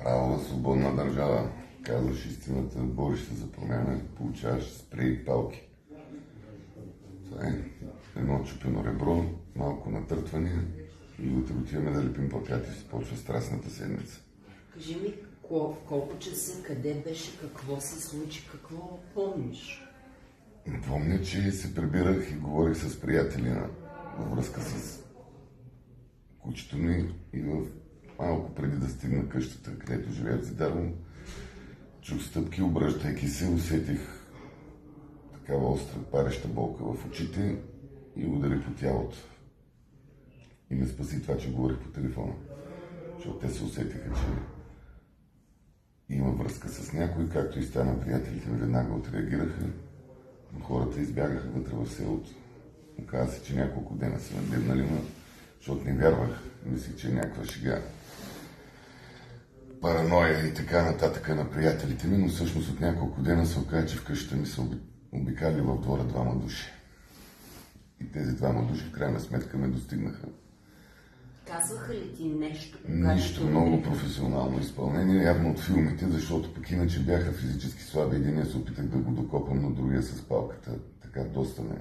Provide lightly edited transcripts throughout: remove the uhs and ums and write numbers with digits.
Правова свободна държава. Казваш истината, бориш се за промяна, получаваш спрей и палки. Това е едно чупено ребро, малко натъртване и утре отиваме да лепим плакати, се почва страстната седмица. Кажи ми, в колко часа, къде беше, какво се случи, какво помниш? Помня, че се прибирах и говорих с приятели във връзка с кучето ми и малко преди да стигна къщата, където живеят Зидарово, чух стъпки, обръщайки се, усетих такава остра пареща болка в очите и удари по тялото. И ме спаси това, че говорих по телефона. Защото те се усетиха, че има връзка с някой, както и стана, приятелите ми веднага отреагираха. Но хората избягаха вътре в селото. Оказа се, че няколко дена са надебнали, защото не вярвах. Мислих, че е някаква шега, параноя и така нататък на приятелите ми, но всъщност от няколко дена се оказа, че в къщата ми са обикали в двора двама души. И тези двама души в крайна сметка ме достигнаха. Казваха ли ти нещо? Нищо, много професионално изпълнение, явно от филмите, защото пък иначе бяха физически слаби. Единия се опитах да го докопам, но другия с палката. Така доста ме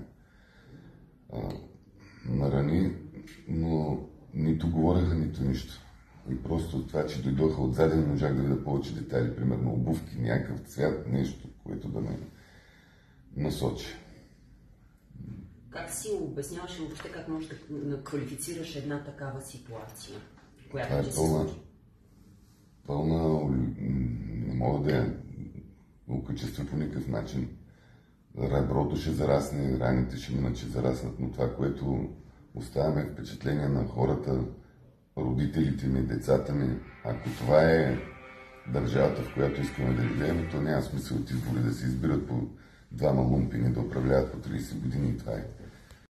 нарани, но нито говореха, нито нищо. И просто това, че дойдоха отзади, не можах да видя повече детайли, примерно обувки, някакъв цвят, нещо, което да ме насочи. Как си обясняваш въобще как можеш да квалифицираш една такава ситуация, която ти се случи? Пълна, не мога да я окачествя по никакъв начин. Реброто ще зарасне, раните ще минат, ще зараснат, но това, което оставяме впечатление на хората, родителите ми, децата ми, ако това е държавата, в която искаме да живеем, то няма смисъл от избори да се избират по двама лумпини да управляват по 30 години и това е.